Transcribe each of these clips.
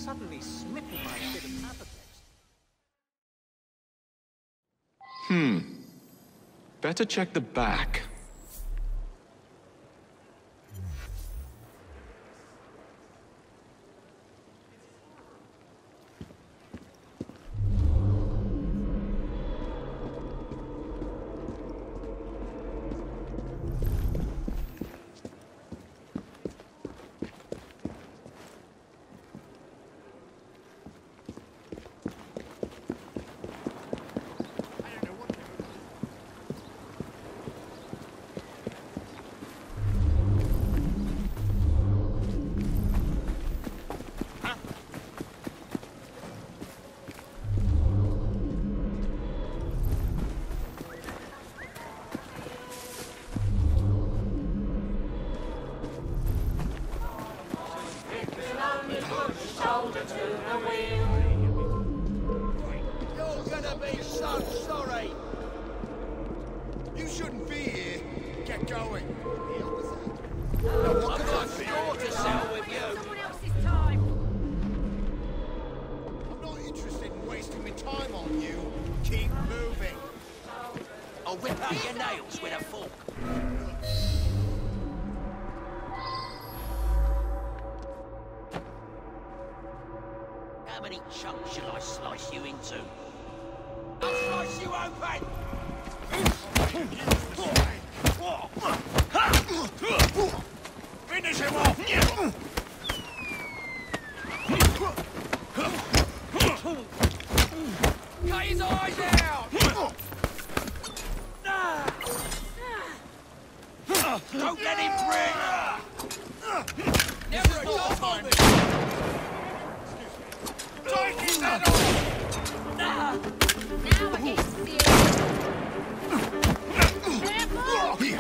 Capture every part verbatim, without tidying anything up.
suddenly smitten by a bit of apoplexy. Hmm. Better check the back. You're gonna be so sorry! You shouldn't be here. Get going. What can I afford to sell with you? Someone else's time. I'm not interested in wasting my time on you. Keep moving. I'll rip out your nails with a fork. How many chunks shall I slice you into? I'll slice you open! Finish him off! Cut his eyes out! Don't let him free! Never a time! Take his head off! Now we're getting serious. Careful! Here.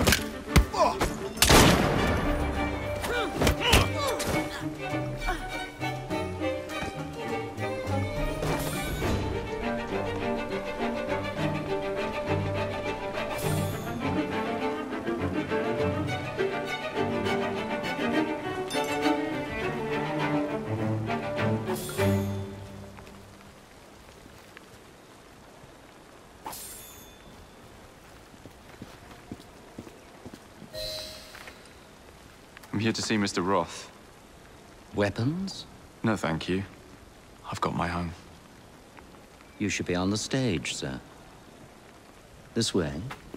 I'm here to see Mister Roth. Weapons? No, thank you. I've got my own. You should be on the stage, sir. This way.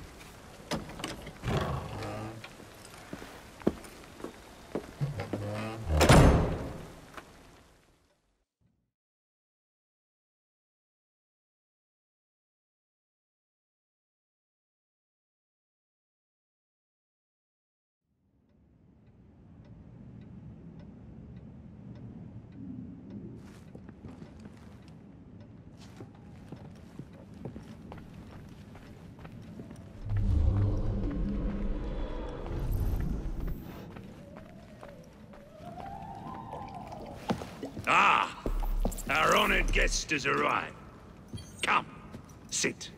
Ah! Our honored guest has arrived. Come, sit.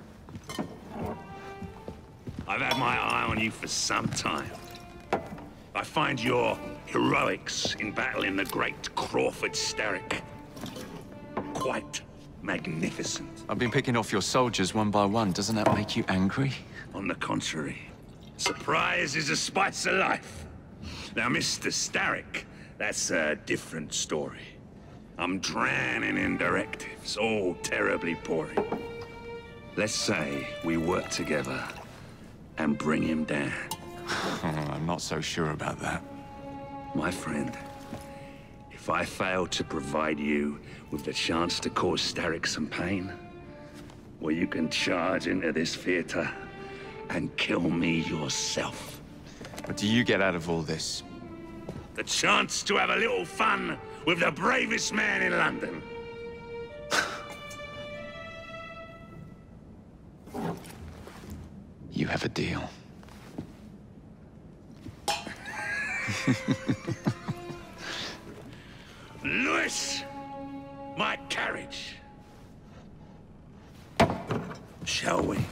I've had my eye on you for some time. I find your heroics in battling the great Crawford Starrick quite magnificent. I've been picking off your soldiers one by one. Doesn't that make you angry? On the contrary, surprise is a spice of life. Now, Mister Starrick, that's a different story. I'm drowning in directives, all terribly boring. Let's say we work together and bring him down. I'm not so sure about that. My friend, if I fail to provide you with the chance to cause Starrick some pain, well, you can charge into this theater and kill me yourself. What do you get out of all this? The chance to have a little fun with the bravest man in London. You have a deal. Lewis, my carriage. Shall we?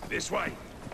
This way.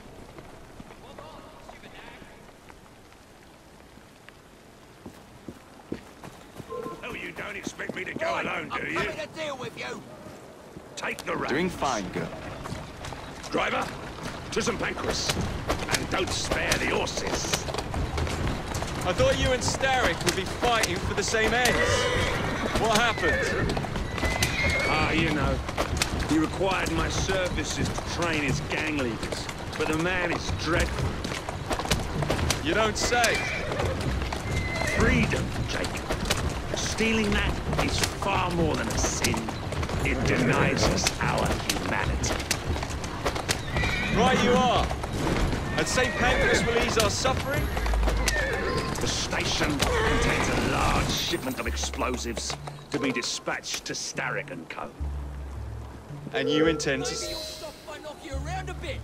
Oh, you don't expect me to go alone, do I'm you? coming to deal with you. Take the reins. Doing fine, girl. Driver, to Saint Pancras. And don't spare the horses. I thought you and Starrick would be fighting for the same ends. What happened? Ah, you know. He required my services to train his gang leaders. But the man is dreadful. You don't say. Freedom, Jacob. Stealing that is far more than a sin. It denies us our humanity. Right you are. And Saint Pancras will ease our suffering? The station contains a large shipment of explosives to be dispatched to Starrick and Co. And you intend to... Maybe you'll stop if I knock you around a bit.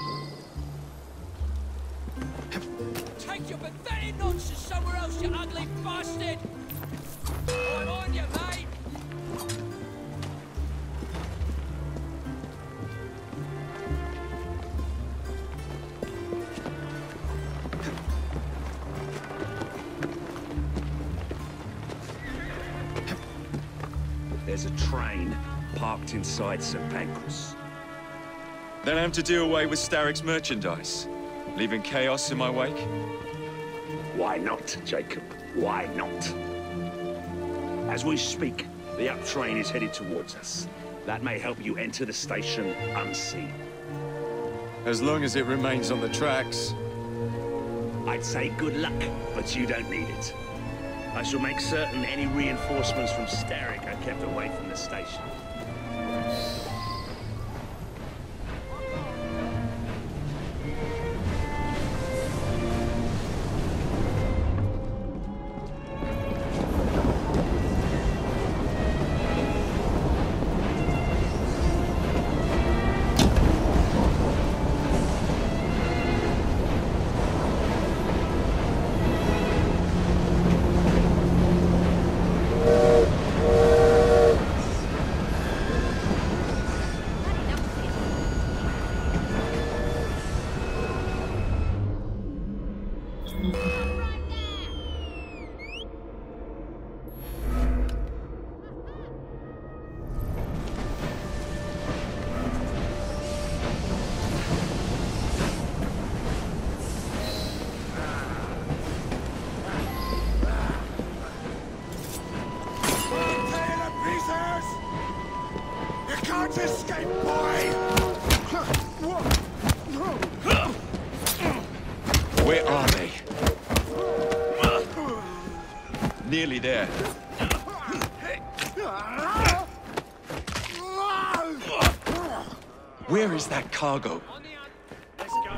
Take your pathetic nonsense somewhere else, you ugly bastard! I'm on you, mate! There's a train parked inside Saint Pancras. Then I'm to do away with Starrick's merchandise, leaving chaos in my wake? Why not, Jacob? Why not? As we speak, the up train is headed towards us. That may help you enter the station unseen. As long as it remains on the tracks. I'd say good luck, but you don't need it. I shall make certain any reinforcements from Starrick are kept away from the station. Can't escape, boy! Where are they? Nearly there. Where is that cargo? Let's go.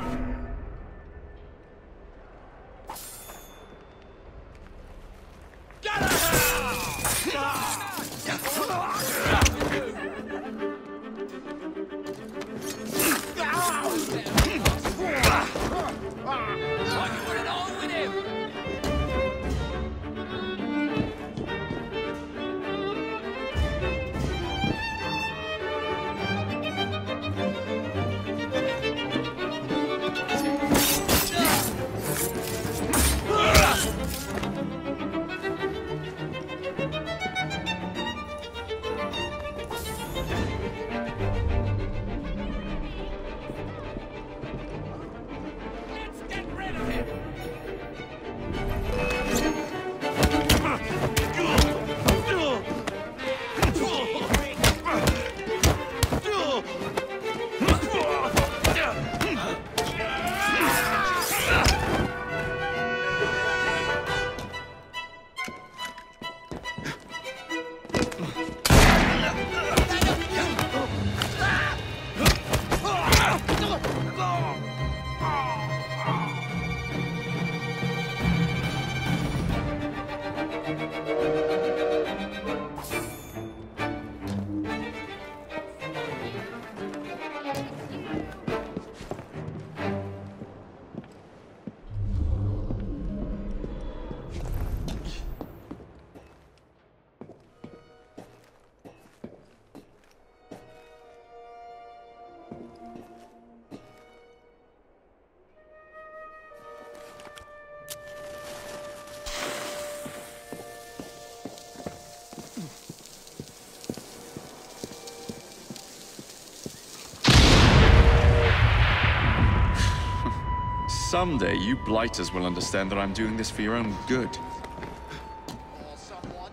Someday, you blighters will understand that I'm doing this for your own good. Or someone.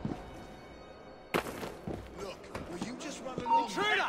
Look, will you just run along? Intruder!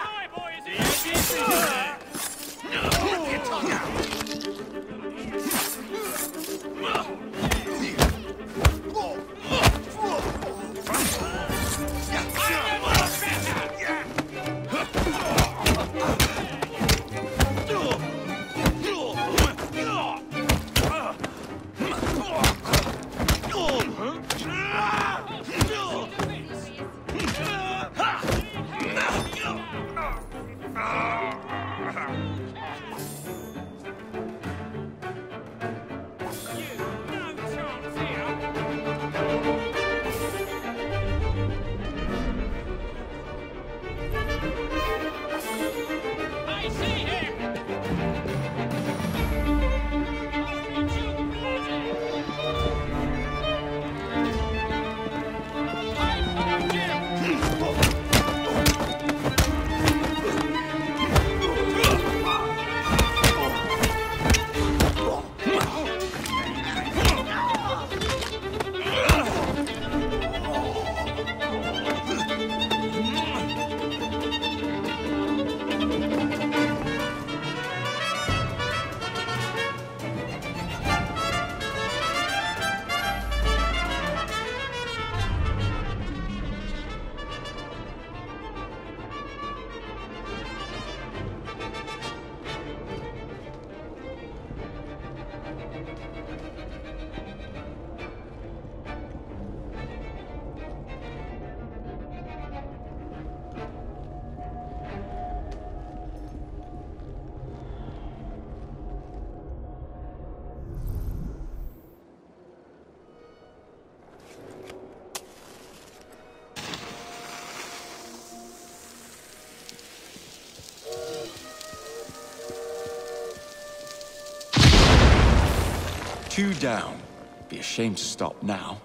Two down. Be ashamed to stop now.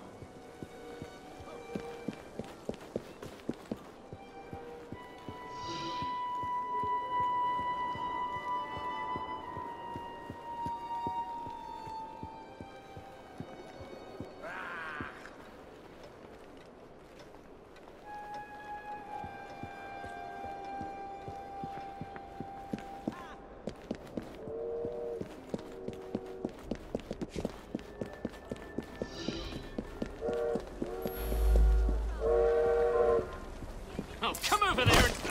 Oh, come over there and...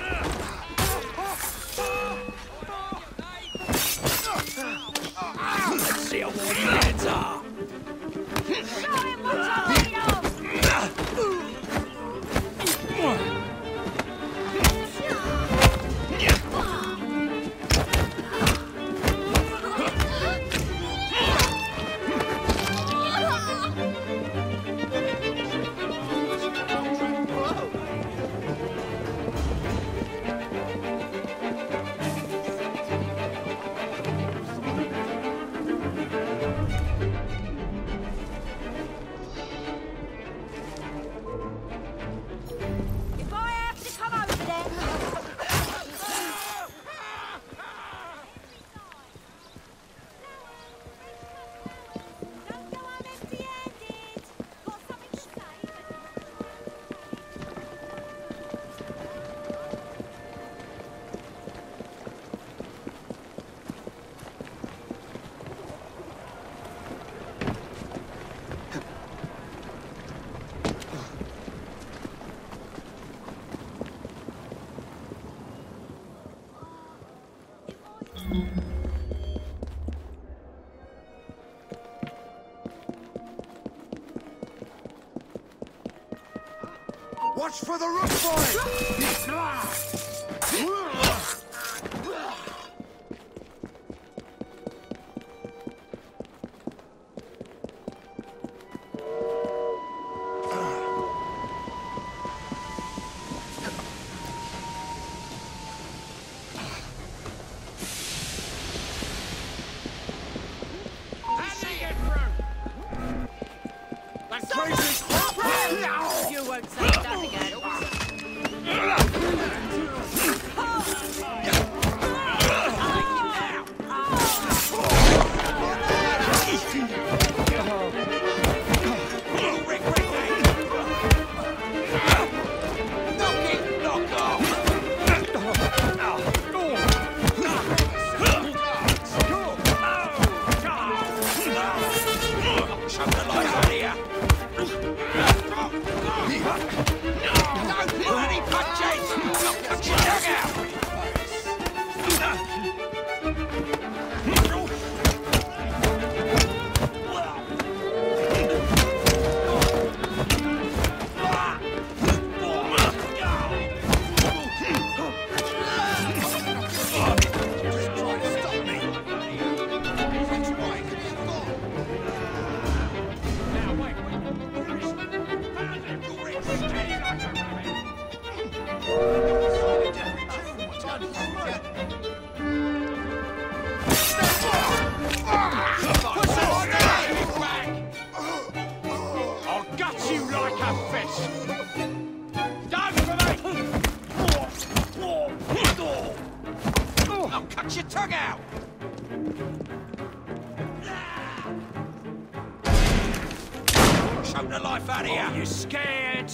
Let's see how warm your hands are. Show him what's all made of! If I have to come over there... Don't go on empty-handed. Got something to say? Watch for the roof boy! That's crazy! You won't say that again. catfish! Down for me! I'll cut your tongue out! Choke the life out of you! Oh, you scared?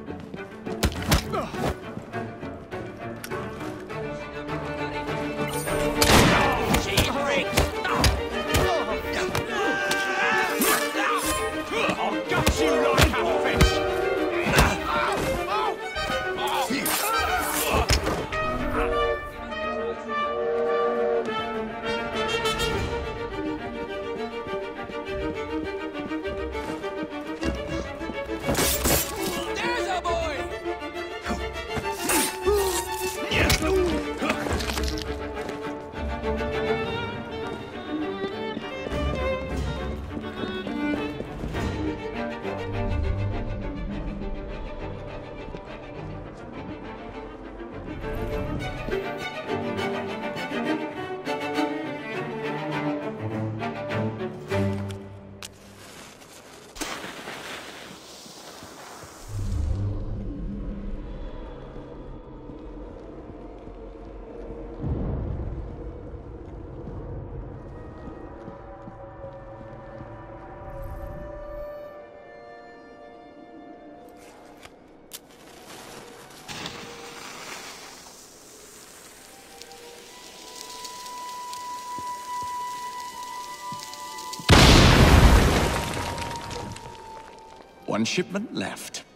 One shipment left.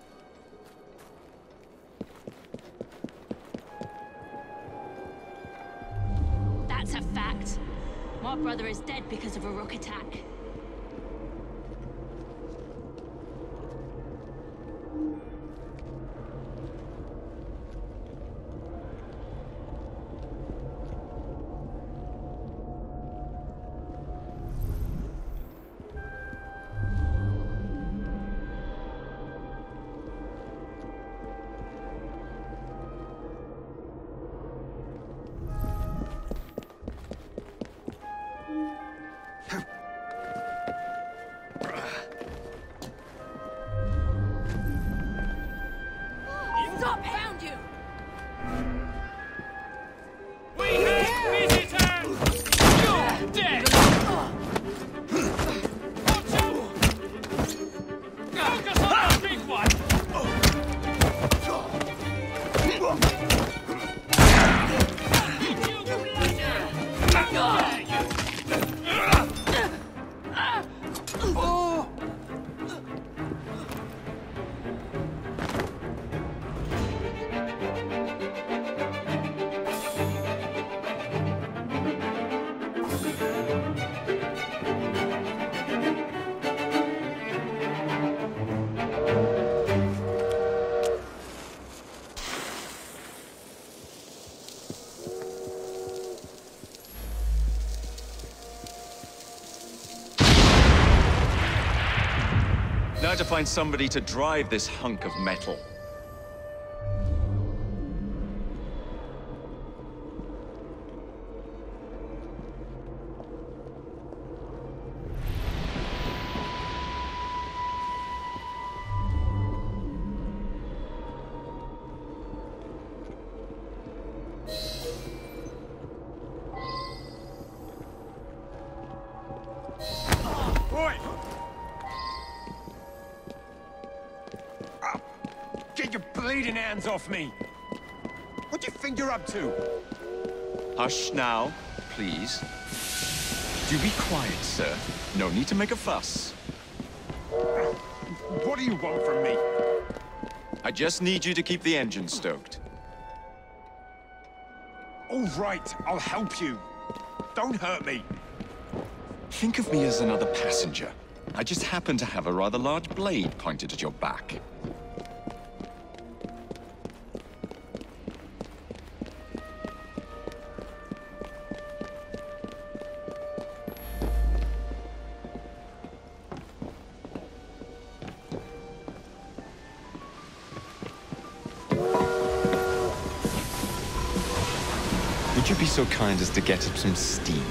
That's a fact. My brother is dead because of a rook attack. Stop! Found you! We have visitors! You're dead! Watch out! Focus on the big one! Now to find somebody to drive this hunk of metal. Boy! Get your bleeding hands off me! What do you think you're up to? Hush now, please. Do be quiet, sir. No need to make a fuss. What do you want from me? I just need you to keep the engine stoked. All right, I'll help you. Don't hurt me. Think of me as another passenger. I just happen to have a rather large blade pointed at your back. Would you be so kind as to get up some steam?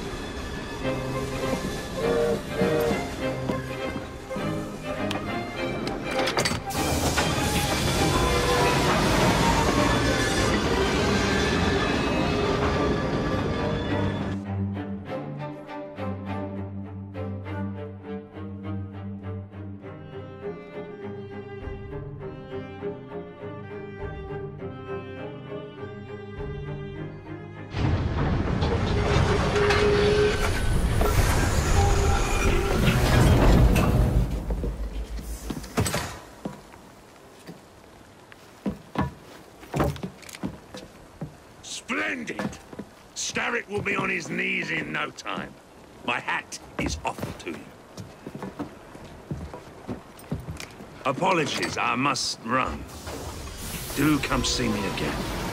Splendid! Starrick will be on his knees in no time. My hat is offered to you. Apologies, I must run. Do come see me again.